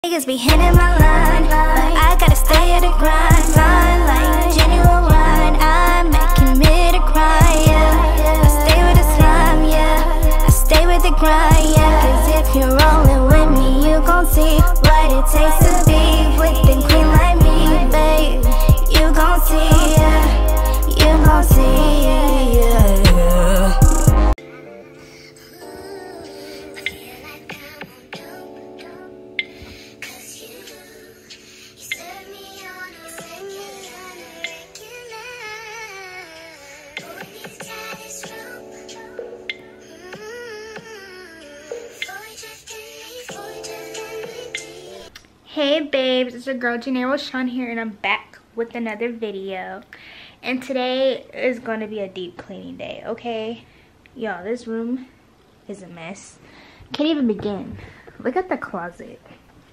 Niggas be hitting my line, but I gotta stay at the grind. Fine like genuine wine, I make committed crime, yeah. I stay with the slime, yeah. I stay with the grind, yeah. Cause if you're rolling with me, you gon' see what it takes to be with the queen like me, babe. You gon' see, yeah. You gon' see, yeah. Hey babes, it's your girl Janae Roshan here, and I'm back with another video. And today is going to be a deep cleaning day, okay? Y'all, this room is a mess. Can't even begin. Look at the closet.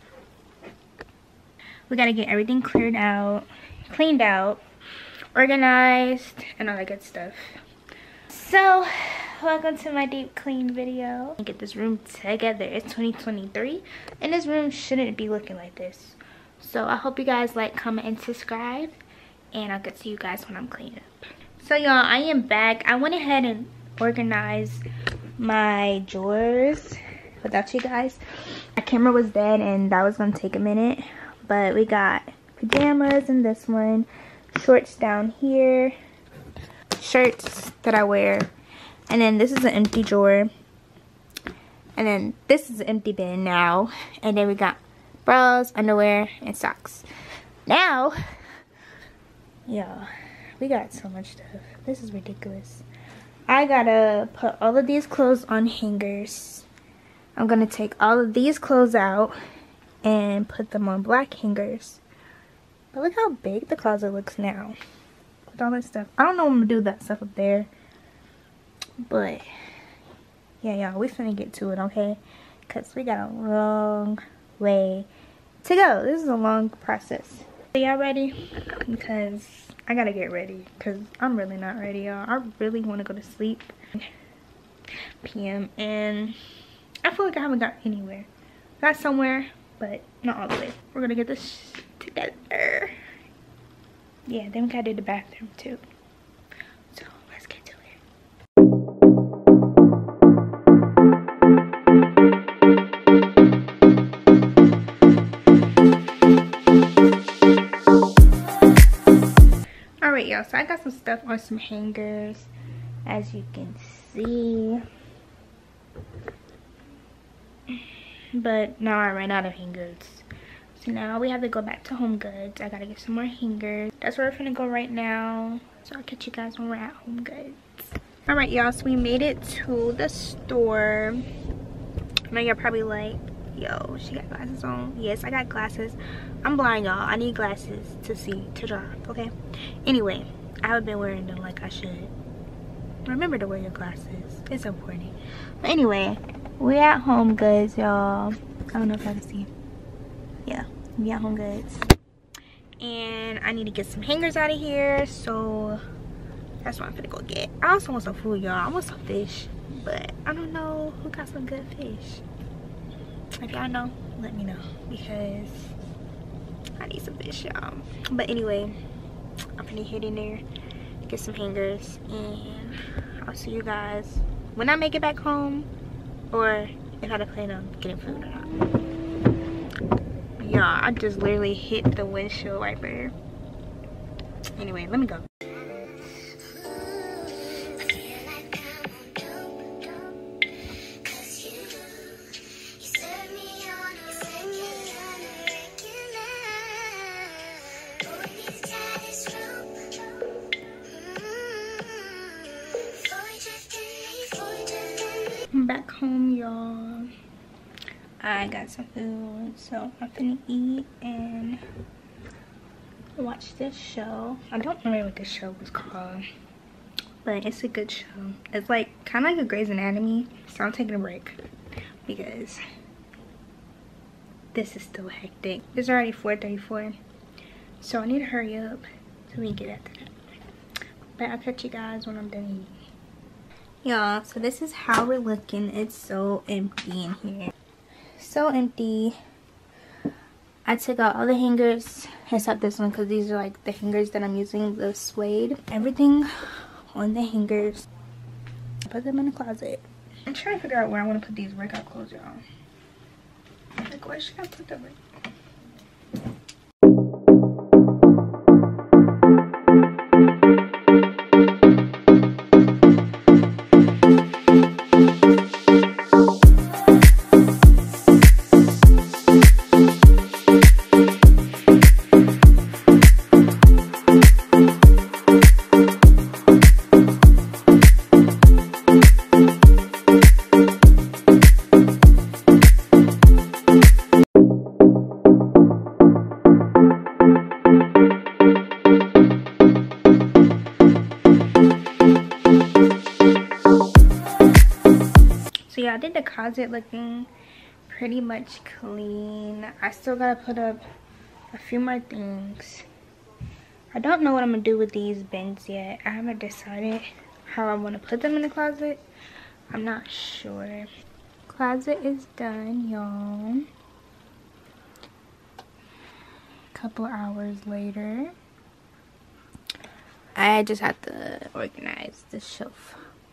We gotta get everything cleared out, cleaned out, organized, and all that good stuff. So, welcome to my deep clean video. Get this room together. It's 2023 and this room shouldn't be looking like this. So I hope you guys like, comment, and subscribe, and I'll get to you guys when I'm cleaning up. So y'all, I am back. I went ahead and organized my drawers without you guys. My camera was dead and that was gonna take a minute, but we got pajamas in this one, shorts down here, shirts that I wear, and then this is an empty drawer, and then this is an empty bin now, and then we got bras, underwear, and socks. Now, yeah, we got so much stuff. This is ridiculous. I gotta put all of these clothes on hangers. I'm gonna take all of these clothes out and put them on black hangers. But look how big the closet looks now with all this stuff. I don't know when I'm gonna do that stuff up there, but yeah, y'all, we finna get to it, okay? Because we got a long way to go. This is a long process. Are y'all ready? Because I gotta get ready, because I'm really not ready, y'all. I really want to go to sleep. PM, and I feel like I haven't got anywhere. Got somewhere, but not all the way. We're gonna get this together. Yeah, then we gotta do the bathroom too. So let's get to it. Alright y'all, so I got some stuff on some hangers, as you can see. But now I ran out of hangers. So now we have to go back to Home Goods. I gotta get some more hangers. That's where we're gonna go right now. So I'll catch you guys when we're at Home Goods. Alright y'all, so we made it to the store. I know you're probably like, yo, she got glasses on. Yes, I got glasses. I'm blind, y'all. I need glasses to see, to drive, okay? Anyway, I haven't been wearing them like I should. Remember to wear your glasses. It's important. But anyway, we're at Home Goods, y'all. I don't know if I can see. Yeah, we at Home Goods. And I need to get some hangers out of here, so that's what I'm gonna go get. I also want some food, y'all. I want some fish, but I don't know who got some good fish. If y'all know, let me know, because I need some fish, y'all. But anyway, I'm gonna head in there, get some hangers, and I'll see you guys when I make it back home, or if I plan on getting food or not. Y'all, I just literally hit the windshield wiper. Anyway, let me go. I'm back home, y'all. I got some food, so I'm finna eat and watch this show. I don't remember what this show was called, but it's a good show. It's like kind of like a Grey's Anatomy, so I'm taking a break because this is still hectic. It's already 4:34, so I need to hurry up so we can get after that. But I'll catch you guys when I'm done eating. Y'all, so this is how we're looking. It's so empty in here. So empty. I took out all the hangers except this one because these are like the hangers that I'm using, the suede. Everything on the hangers. Put them in the closet. I'm trying to figure out where I want to put these workout clothes, y'all. Like, where should I put them? So yeah, I think the closet looking pretty much clean. I still gotta put up a few more things. I don't know what I'm gonna do with these bins yet. I haven't decided how I want to put them in the closet. I'm not sure. Closet is done, y'all. A couple hours later. I just have to organize the shelf.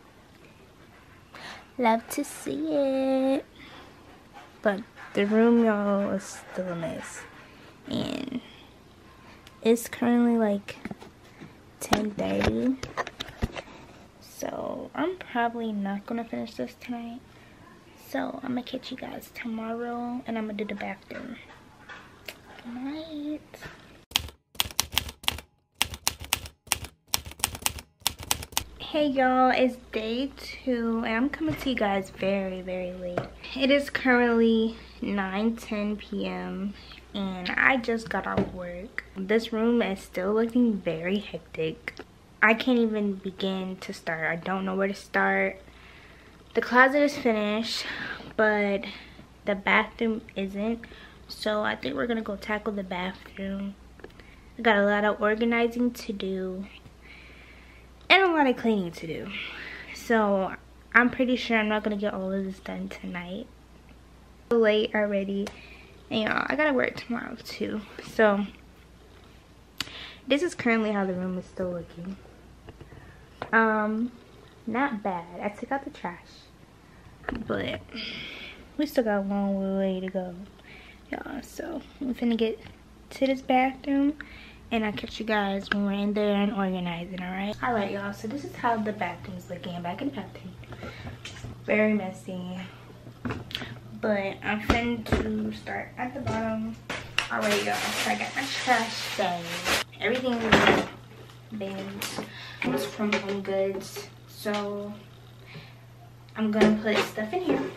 Love to see it. But the room, y'all, is still a mess. And it's currently like 10:30. So I'm probably not gonna finish this tonight. So I'm gonna catch you guys tomorrow and I'm gonna do the bathroom. Good night. Hey y'all, it's day 2 and I'm coming to you guys very late. It is currently 9:10 p.m. and I just got off work. This room is still looking very hectic. I can't even begin to start. I don't know where to start. The closet is finished, but the bathroom isn't. So I think we're gonna go tackle the bathroom. I got a lot of organizing to do and a lot of cleaning to do. So I'm pretty sure I'm not gonna get all of this done tonight. So late already. And y'all, I gotta work tomorrow too. So this is currently how the room is still looking. Not bad. I took out the trash, but we still got a long way to go, y'all. So I'm finna get to this bathroom and I'll catch you guys when we're in there and organizing. All right y'all, so this is how the bathroom's looking. Back in the bathroom, very messy, but I'm finna to start at the bottom. All right y'all, so I got my trash bag. Everything is in bins. It's from Home Goods, so I'm gonna put stuff in here.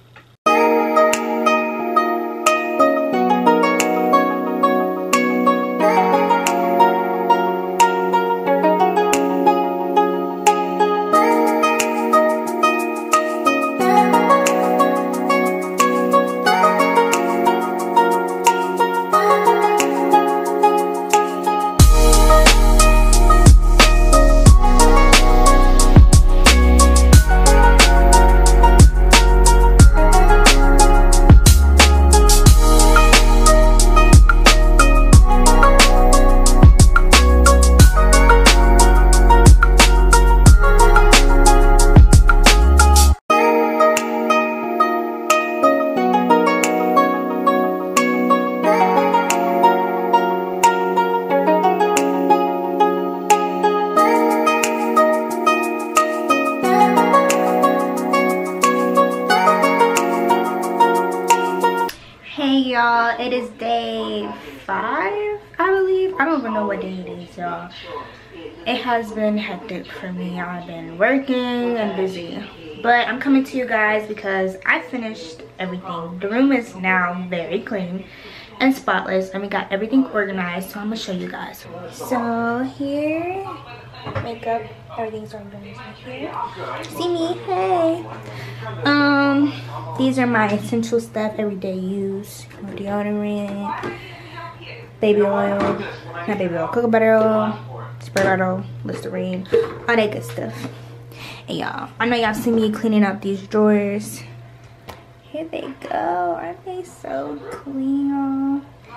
Y'all, it is day 5, I believe. I don't even know what day it is, y'all. It has been hectic for me. I've been working and busy, but I'm coming to you guys because I finished everything. The room is now very clean and spotless, and we got everything organized, so I'm gonna show you guys. So here, makeup, everything's organized right here. See me? Hey. These are my essential stuff, everyday use. My deodorant, baby oil, not baby oil, cocoa butter oil, spray bottle, Listerine, all that good stuff. And y'all, I know y'all see me cleaning up these drawers. Here they go. Aren't they so clean, y'all?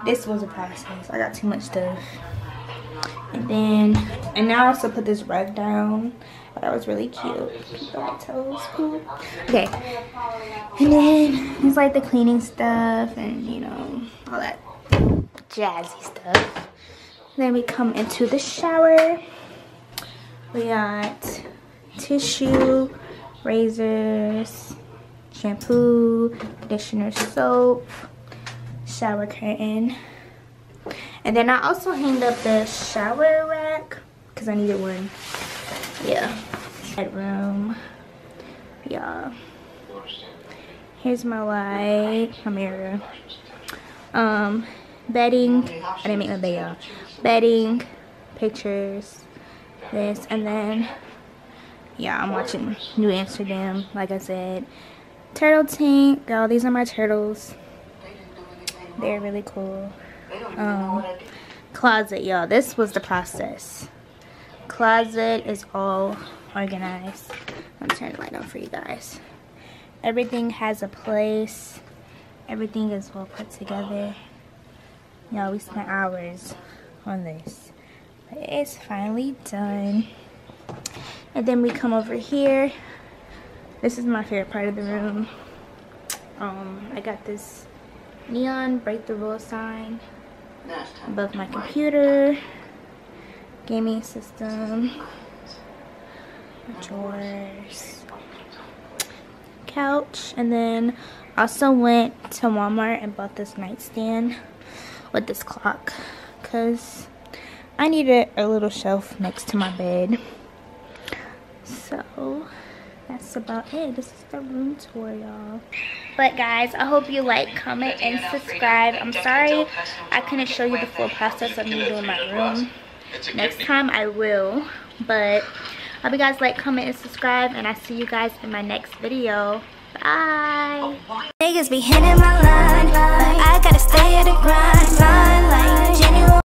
this was a process. I got too much stuff. And now I also put this rug down. That was really cute. Keep on my toes, cool. Okay. And then it's like the cleaning stuff and, you know, all that jazzy stuff. Then we come into the shower. We got tissue, razors, shampoo, conditioner, soap, shower curtain. And then I also hanged up the shower rack because I needed one. Yeah. Bedroom. Yeah. Here's my light, my mirror. Bedding. I didn't make my bed, y'all. Bedding, pictures, this, and then yeah, I'm watching New Amsterdam, like I said. Turtle tank. Y'all, these are my turtles. They're really cool. Closet, y'all. This was the process. Closet is all organized. I'm turning the light on for you guys. Everything has a place. Everything is well put together. Y'all, we spent hours on this. But it's finally done. And then we come over here. This is my favorite part of the room. I got this neon break the rule sign above my computer, gaming system, drawers, couch, and then also went to Walmart and bought this nightstand with this clock because I needed a little shelf next to my bed. So that's about it. This is the room tour, y'all. But guys, I hope you like, comment, and subscribe. I'm sorry I couldn't show you the full process of me doing my room. Next time I will. But I hope you guys like, comment, and subscribe. And I see you guys in my next video. Bye. Niggas be hitting my line, but I gotta stay at the grind.